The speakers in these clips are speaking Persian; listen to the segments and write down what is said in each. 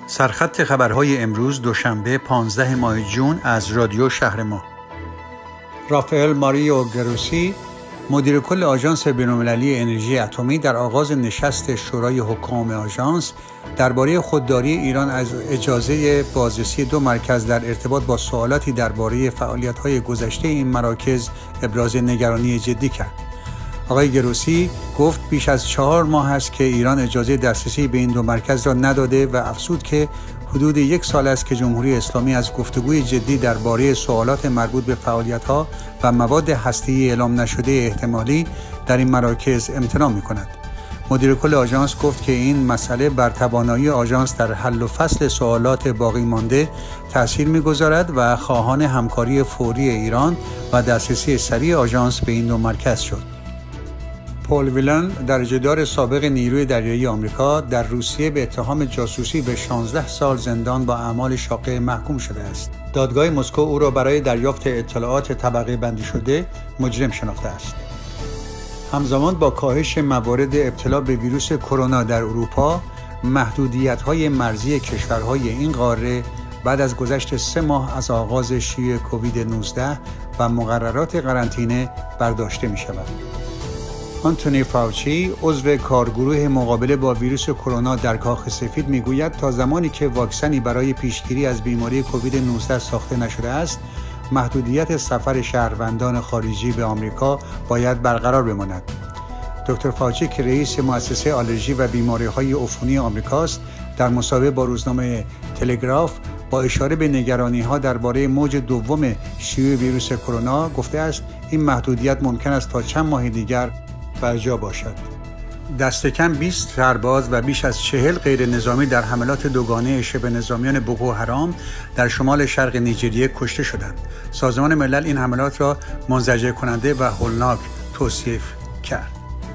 سرخط خبرهای امروز دوشنبه 15 ماه جون از رادیو شهر ما. رافائل ماریو گروسی، مدیر کل آژانس بین‌المللی انرژی اتمی، در آغاز نشست شورای حکام آژانس درباره خودداری ایران از اجازه بازرسی 2 مرکز در ارتباط با سوالاتی درباره فعالیت‌های گذشته این مراکز ابراز نگرانی جدی کرد. آقای گروسی گفت بیش از 4 ماه است که ایران اجازه دسترسی به این 2 مرکز را نداده و افزود که حدود 1 سال است که جمهوری اسلامی از گفتگوی جدی درباره سوالات مربوط به فعالیت‌ها و مواد هسته‌ای اعلام نشده احتمالی در این مراکز امتناع می‌کند. مدیر کل آژانس گفت که این مسئله بر توانایی آژانس در حل و فصل سوالات باقی مانده تأثیر می‌گذارد و خواهان همکاری فوری ایران و دسترسی سریع آژانس به این 2 مرکز شد. پول ویلن، درجه‌دار سابق نیروی دریایی آمریکا، در روسیه به اتهام جاسوسی به 16 سال زندان با اعمال شاقه محکوم شده است. دادگاه مسکو او را برای دریافت اطلاعات طبقه بندی شده مجرم شناخته است. همزمان با کاهش موارد ابتلا به ویروس کرونا در اروپا، محدودیت‌های مرزی کشورهای این قاره بعد از گذشت 3 ماه از آغاز شیوع کووید 19 و مقررات قرنطینه برداشته می‌شود. آنتونی فاوچی، عضو کارگروه مقابله با ویروس کرونا در کاخ سفید، میگوید تا زمانی که واکسنی برای پیشگیری از بیماری کووید 19 ساخته نشده است، محدودیت سفر شهروندان خارجی به آمریکا باید برقرار بماند. دکتر فاوچی که رئیس مؤسسه آلرژی و بیماری‌های عفونی آمریکاست، در مصاحبه با روزنامه تلگراف با اشاره به نگرانی‌ها درباره موج دوم شیوع ویروس کرونا گفته است این محدودیت ممکن است تا چند ماه دیگر برجا باشد. دست کم 20 سرباز و بیش از 40 غیر نظامی در حملات دوگانه شبه نظامیان بوکو حرام در شمال شرق نیجریه کشته شدند. سازمان ملل این حملات را منزجر کننده و هولناک توصیف کرد.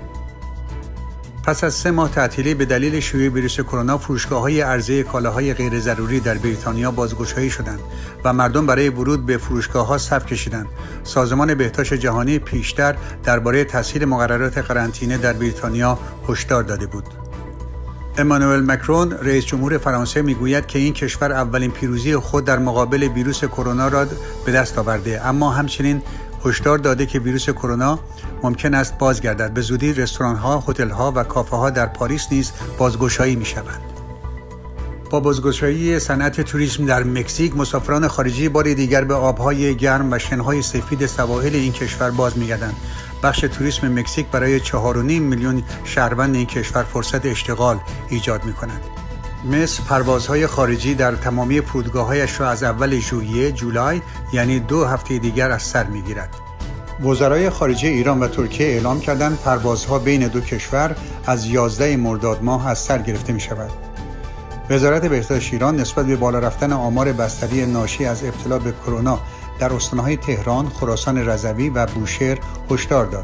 پس از 3 ماه تعطیلی به دلیل شیوع ویروس کرونا، فروشگاه‌های عرضه کالاهای غیر ضروری در بریتانیا بازگشایی شدند و مردم برای ورود به فروشگاه‌ها صف کشیدند. سازمان بهداشت جهانی پیشتر درباره تسهیل مقررات قرنطینه در بریتانیا هشدار داده بود. امانوئل مکرون، رئیس جمهور فرانسه، میگوید که این کشور اولین پیروزی خود در مقابل ویروس کرونا را به دست آورده، اما همچنین هشدار داده که ویروس کرونا ممکن است بازگردد. به زودی رستوران‌ها، هتل‌ها و کافه‌ها در پاریس نیز بازگشایی می‌شوند. با بازگشایی صنعت توریسم در مکزیک، مسافران خارجی بار دیگر به آب‌های گرم و شن‌های سفید سواحل این کشور باز می‌گردند. بخش توریسم مکزیک برای 4.5 میلیون شهروند این کشور فرصت اشتغال ایجاد می‌کند. مصر پروازهای خارجی در تمامی فرودگاه‌هایش را از اول جولای یعنی 2 هفته دیگر از سر می‌گیرد. وزرای خارجه ایران و ترکیه اعلام کردند پروازها بین 2 کشور از 11 مرداد ماه از سر گرفته می‌شود. وزارت بهداشت ایران نسبت به بالا رفتن آمار بستری ناشی از ابتلا به کرونا در استان‌های تهران، خراسان رضوی و بوشهر هشدار داد.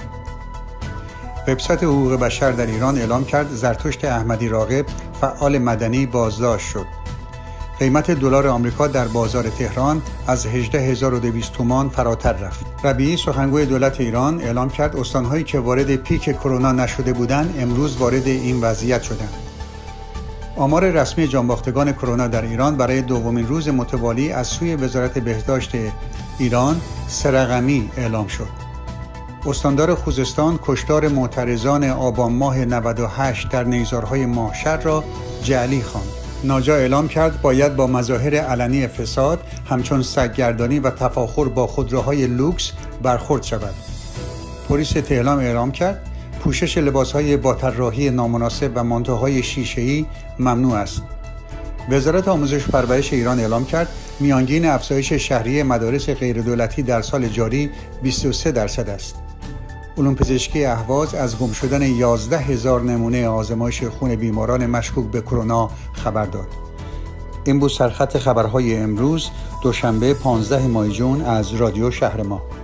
وبسایت حقوق بشر در ایران اعلام کرد زرتشت احمدی راغب، فعال مدنی، بازداشت شد. قیمت دلار آمریکا در بازار تهران از 18200 تومان فراتر رفت. ربیعی، سخنگوی دولت ایران، اعلام کرد استان‌هایی که وارد پیک کرونا نشده بودند امروز وارد این وضعیت شدند. آمار رسمی جانباختگان کرونا در ایران برای 2مین روز متوالی از سوی وزارت بهداشت ایران 3 رقمی اعلام شد. استاندار خوزستان کشتار معترضان آبان ماه 98 در نیزارهای ماهشهر را جعلی خواند. ناجا اعلام کرد باید با مظاهر علنی فساد همچون سگ‌گردانی و تفاخر با خودروهای لوکس برخورد شود. پلیس تهران اعلام کرد پوشش لباسهای با طراحی نامناسب و مانتوهای شیشه‌ای ممنوع است. وزارت آموزش و پرورش ایران اعلام کرد میانگین افزایش شهریه مدارس غیردولتی در سال جاری 23% است. علوم پزشکی اهواز از گم شدن 11000 نمونه آزمایش خون بیماران مشکوک به کرونا خبر داد. این بود سرخط خبرهای امروز دوشنبه 15 ماه جون از رادیو شهر ما.